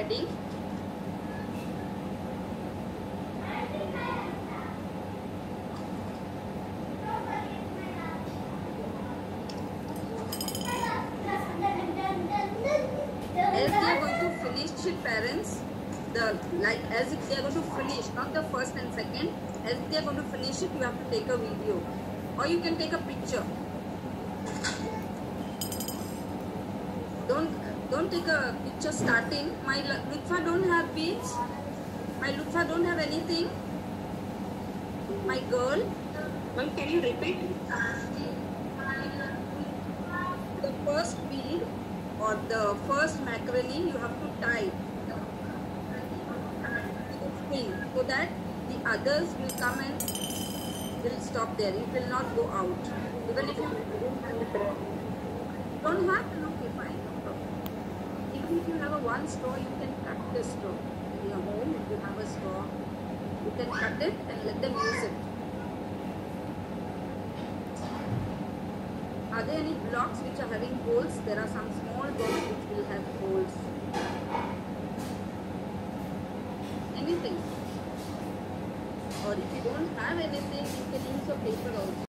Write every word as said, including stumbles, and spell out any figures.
ready. As they are going to finish it, parents, the like as if they are going to finish, not the first and second, as they are going to finish it, you have to take a video or you can take a picture. Don't don't take a picture starting. My Lutfa don't have beads. My Lutfa don't have anything. My girl. Well, can you repeat? The first bead or the first macaroni you have to tie to the string so that the others will come and will stop there. It will not go out. Even if you don't have, then okay, fine, no problem. Even if you have a one straw, you can cut the straw. In your home, if you have a straw, you can cut it and let them use it. Are there any blocks which are having holes? There are some small blocks which will have holes. Anything. Or if you don't have anything, you can use a paper also.